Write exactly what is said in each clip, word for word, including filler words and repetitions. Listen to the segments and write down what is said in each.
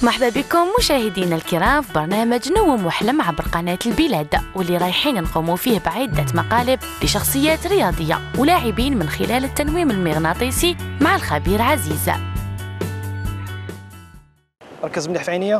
مرحبا بكم مشاهدينا الكرام في برنامج نوم واحلم عبر قناة البلاد، واللي رايحين نقوموا فيه بعدة مقالب لشخصيات رياضية ولاعبين من خلال التنويم المغناطيسي مع الخبير عزيز. ركز مليح في عينيا.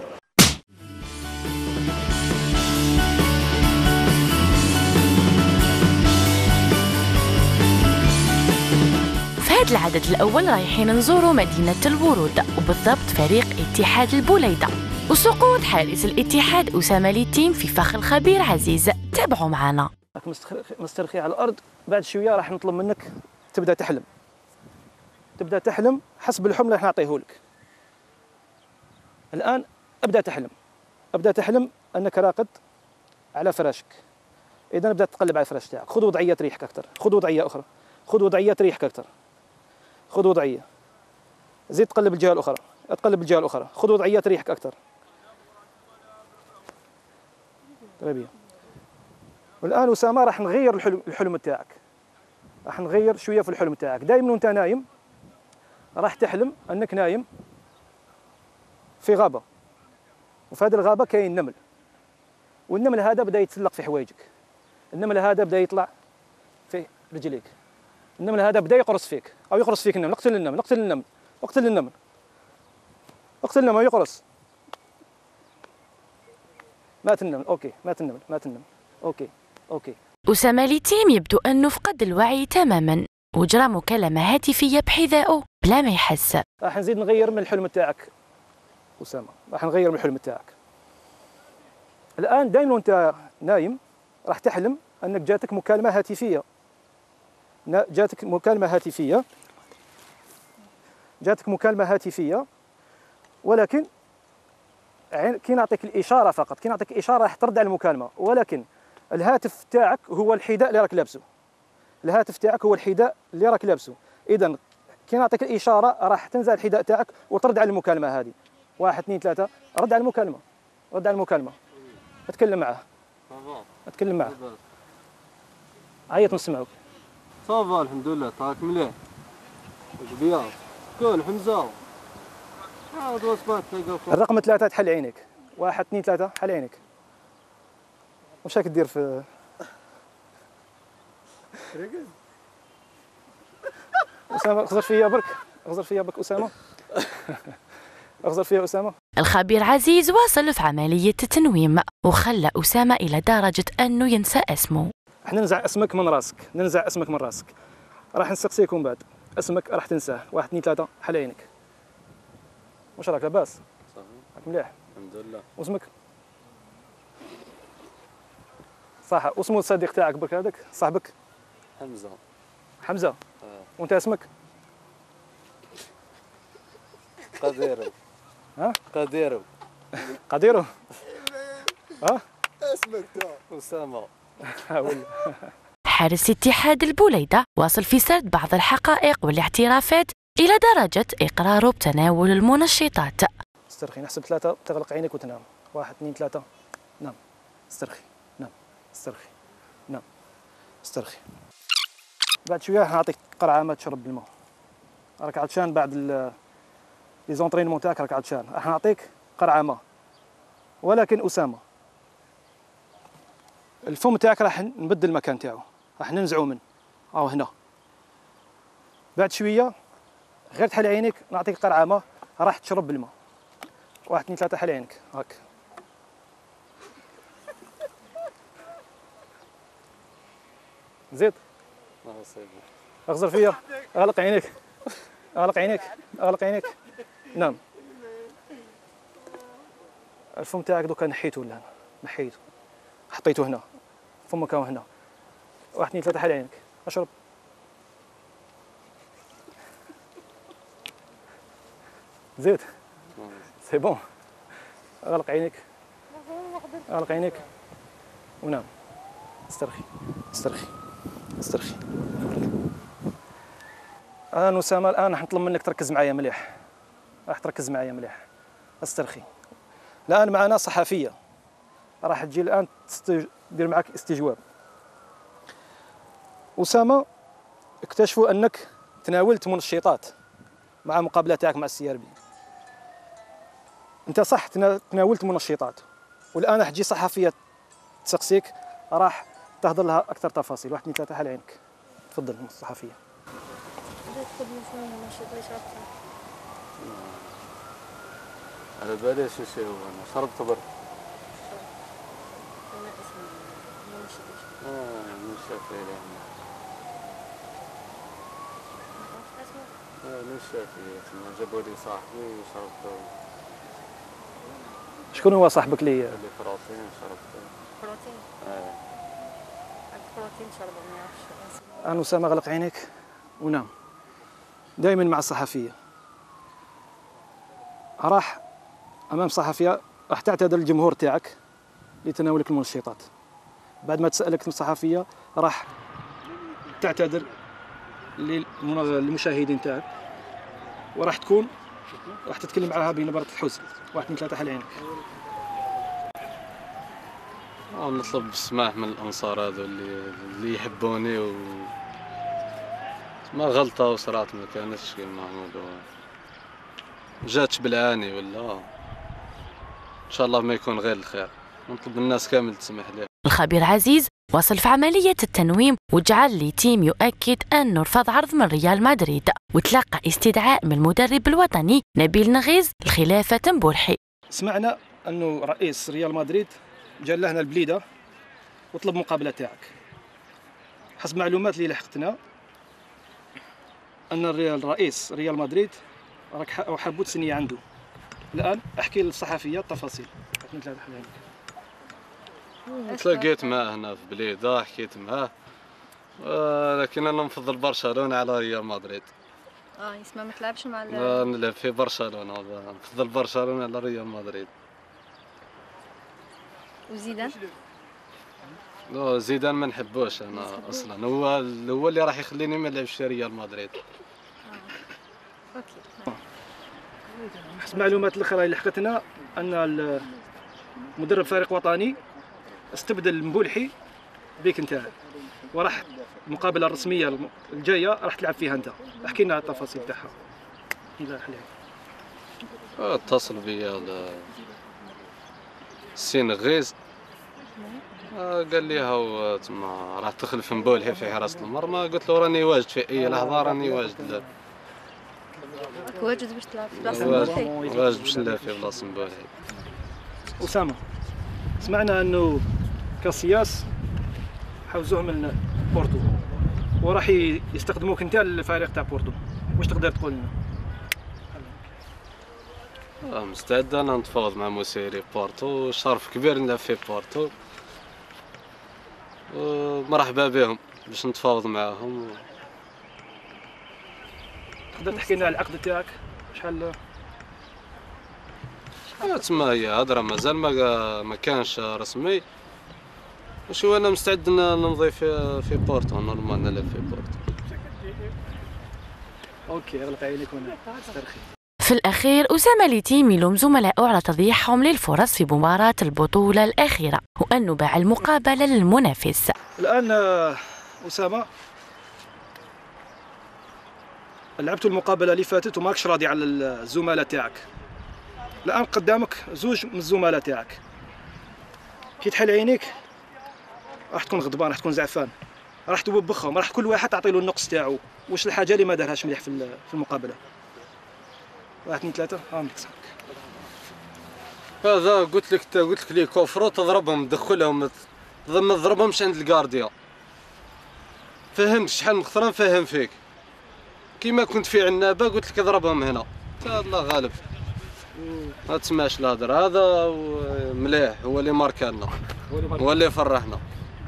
في هذا العدد الأول رايحين نزوروا مدينة الورود، وبالضبط فريق اتحاد البوليدة، وسقوط حارس الاتحاد أسامة ليتيم في فخ الخبير عزيز. تابعوا معنا. راك مسترخي على الأرض، بعد شوية راح نطلب منك تبدأ تحلم. تبدأ تحلم حسب الحلم اللي راح نعطيه لك. الآن ابدأ تحلم. ابدأ تحلم أنك راقد على فراشك. إذا ابدأ تقلب على الفراش تاعك، خذ وضعية ريحك أكثر، خذ وضعية أخرى، خذ وضعية ريحك أكثر. خذ وضعية. زيد تقلب الجهة الأخرى، تقلب الجهة الأخرى، خذ وضعية ريحك أكثر. طيب. والآن أسامة راح نغير الحلم الحلم تاعك. راح نغير شوية في الحلم تاعك. دائما وأنت نايم راح تحلم أنك نايم في غابة، وفي هذه الغابة كاين نمل، والنمل هذا بدأ يتسلق في حوايجك، النمل هذا بدأ يطلع في رجليك، النمل هذا بدأ يقرص فيك أو يقرص فيك النمل. اقتل النمل، اقتل النمل، اقتل النمل، اقتل النمل يقرص. مات النمل، أوكي، مات النمل، مات النمل، أوكي، أوكي. أسامة ليتيم يبدو أنه فقد الوعي تماما، وجرى مكالمة هاتفية بحذائه بلا ما يحس. راح نزيد نغير من الحلم تاعك أسامة، راح نغير من الحلم تاعك. الآن دائما وأنت نايم راح تحلم أنك جاتك مكالمة هاتفية. جاتك مكالمة هاتفية جاتك مكالمة هاتفية ولكن كي نعطيك الإشارة فقط، كي نعطيك إشارة راح ترد على المكالمة، ولكن الهاتف تاعك هو الحذاء اللي راك لابسه. الهاتف تاعك هو الحذاء اللي راك لابسه. إذا كي نعطيك الإشارة راح تنزل الحذاء تاعك وترد على المكالمة هذه. واحد اثنين ثلاثة، رد على المكالمة، رد على المكالمة. اتكلم معه. اتكلم معه. عيط نسمعك. صافا الحمد لله، طاك مليح. بياض. كون حمزة. عاد وصبات تلقى. الرقم ثلاثة تحل عينيك. واحد اثنين ثلاثة حل عينيك. واش راك دير في ركز. أسامة اغزر فيا برك، اغزر فيا برك أسامة. اغزر فيا أسامة. الخبير عزيز واصل في عملية التنويم، وخلى أسامة إلى درجة أنه ينسى اسمه. احنا ننزع اسمك من راسك، ننزع اسمك من راسك. راح نسقسيكم بعد، اسمك راح تنساه. واحد اثنين ثلاثة حل عينك. واش راك لاباس؟ صافي. راك مليح؟ الحمد لله. واسمك؟ صح، واسمو الصديق تاعك برك هذاك صاحبك؟ حمزة. حمزة؟ اه. وانت اسمك؟ قديرو. ها؟ قديرو. قديرو؟ ها؟ اسمك تا أسامة. حارس اتحاد البوليدة واصل في سرد بعض الحقائق والاعترافات إلى درجة إقراره بتناول المنشطات. استرخي، نحسب ثلاثة تغلق عينك وتنام. واحد اثنين ثلاثة، نام. استرخي، نام. استرخي، نام. استرخي. بعد شوية راح نعطيك قرعة ما تشرب بالماء. راك عطشان بعد لي زونطرينمون تاعك، راك عطشان. راح نعطيك قرعة ماء. ولكن أسامة الفم تاعك راح نبدل المكان تاعو، راح ننزعو منه. هاو هنا. بعد شوية غير تحل عينيك نعطيك قرعة ماء راح تشرب بالماء. واحد اثنين ثلاثة حل عينك، هاك. زيد. اغزر فيا، اغلق عينيك، اغلق عينيك، اغلق عينيك. نام. الفم تاعك دوكا نحيته لهنا، نحيته، حطيته هنا، فمك هنا. واحد اثنين ثلاثة حل عينك، اشرب. زيد. سي بون. اغلق عينيك، اغلق عينيك ونام. استرخي، استرخي، استرخي. الآن أسامة، الآن راح نطلب منك تركز معايا مليح، راح تركز معايا مليح. استرخي. الآن معنا صحفية راح تجي الآن تدير معك استجواب. أسامة اكتشفوا أنك تناولت منشطات مع مقابلة تاعك مع السي ار بي. انت صح تناولت منشطات، والان راح تجي صحفيه تسقسيك راح تهضر لها اكثر تفاصيل. واحد اثنين ثلاثه على عينك. تفضل الصحفيه. على بالي شو شيء هو انا شربت برك. اه من شافي لهنا. اه من شافي جابوا لي صاحبي وشربته. شكون هو صاحبك اللي اللي بروتين شربته؟ بروتين؟ اه البروتين شربه ما يعرفش. أنا أسامة غلق عينيك ونام. دائما مع الصحفية راح أمام صحفية راح تعتذر الجمهور تاعك لتناولك المنشطات. بعد ما تسألك الصحفية راح تعتذر للمشاهدين تاعك، وراح تكون راح تتكلم معها بنبرة الحزن. واحد اثنين ثلاثة حل عينك. نطلب السماح من الانصار هذو اللي اللي يحبوني و ما غلطه وصرات ما كانتش كيما محمود و جاتش بالعاني ولا ان شاء الله ما يكون غير الخير. نطلب الناس كامل تسمح لي. الخبير عزيز وصل في عملية التنويم وجعل لي تيم يؤكد أنه رفض عرض من ريال مدريد، وتلقى استدعاء من المدرب الوطني نبيل نغيز لخلافة بورحي. سمعنا أنه رئيس ريال مدريد جا لهنا البليدة وطلب مقابلة تاعك. حسب معلومات اللي لحقتنا أن الرئيس ريال مدريد راك حابو تسنية عنده. الآن أحكي للصحفية التفاصيل. تلاقيت معاه هنا في بليدة، حكيت معاه، لكن أنا نفضل برشلونة على ريال مدريد. اه يسمى ما تلعبش مع ال نلعب في برشلونة، نفضل برشلونة على ريال مدريد. وزيدان؟ لا زيدان ما نحبوش انا اصلا، هو هو اللي راح يخليني ما نلعبش في ريال مدريد. اه اوكي. حسب المعلومات الاخرى اللي لحقتنا ان مدرب فريق وطني استبدل مبولحي بيك انت، وراح المقابله الرسميه الجايه راح تلعب فيها انت. احكي لنا التفاصيل تاعها. اذا حليت اتصل بيا السي نغيز، قال لي هاو تما راح تخلف مبولحي في حراسه المرمى. قلت له راني واجد في اي لحظه، راني واجد. واجد باش تلعب في بلاصه مبولحي؟ واجد باش نلعب في بلاصه مبولحي. أسامة، سمعنا أنه كاسياس حوزوه من بورتو وراح يستخدموك أنت للفريق تاع بورتو. واش تقدر تقول لنا؟ آه مستعد أنا نتفاوض مع مسيري بورتو، شرف كبير نلعب في بورتو، ومرحبا بهم باش نتفاوض معاهم. و... تقدر تحكي لنا على العقد تاعك؟ شحال تما هي هضره مازال ما ما كانش رسمي، وشو انا مستعد نمضي في في بورتو، نورمال نلعب في بورتو. اوكي غلق عينيك ونسترخي. في الأخير أسامة ليتيم يلوم زملائه على تضييعهم للفرص في مباراة البطولة الأخيرة، وأنه باع المقابلة للمنافس. الآن أسامة لعبتوا المقابلة اللي فاتت وماكش راضي على الزملاء تاعك. الآن قدامك زوج من الزملاء تاعك، كي تحل عينيك راح تكون غضبان، راح تكون زعفان، راح توبخهم، راح كل واحد تعطي له النقص تاعو، واش الحاجة اللي ما دارهاش مليح في المقابلة. واحد اثنين ثلاثة ها نقصك. هذا قلت لك قلت لك لي كوفرو تضربهم تدخلهم، ما تضربهمش عند الكارديا. فهمت شحال من خطرة نفهم فيك، كيما كنت في عنابة قلت لك اضربهم هنا. الله غالب ما تسمعش الهضر هذا مليح، هو اللي ماركالنا، هو اللي فرحنا.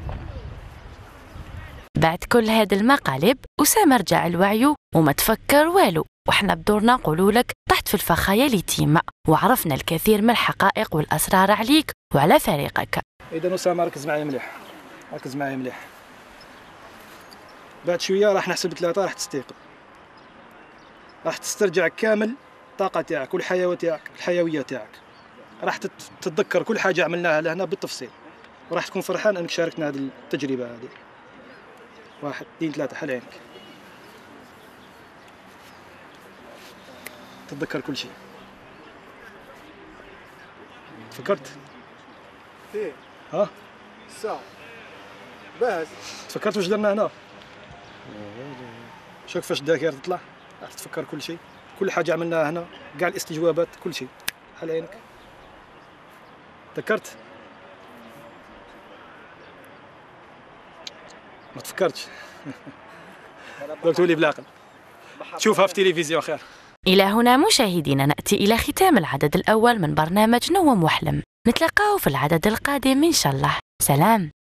بعد كل هذا المقالب أسامة رجع لوعيه وما تفكر والو، وحنا بدورنا نقولوا لك طحت في الفخايا ليتيم، وعرفنا الكثير من الحقائق والأسرار عليك وعلى فريقك. إذا أسامة ركز معايا مليح، ركز معايا مليح. بعد شوية راح نحسب ثلاثة، راح تستيقظ، راح تسترجع كامل الطاقة تاعك والحيوية تاعك، الحيوية تاعك، راح تتذكر كل حاجة عملناها لهنا بالتفصيل، وراح تكون فرحان أنك شاركنا هذه التجربة هذه. واحد اثنين ثلاثة حل عينك، تتذكر كل شيء. تفكرت؟ فين؟ ها؟ الساعة باهز. تفكرت واش درنا هنا؟ شوف كيفاش الذاكرة تطلع، راح تتفكر كل شيء، كل حاجة عملناها هنا، كاع الاستجوابات كل شيء، على عينك. تذكرت؟ ما تفكرتش. دوك تولي بالعقل. تشوفها في التلفزيون خير. إلى هنا مشاهدينا نأتي إلى ختام العدد الأول من برنامج نوم واحلم. نتلاقاو في العدد القادم إن شاء الله. سلام.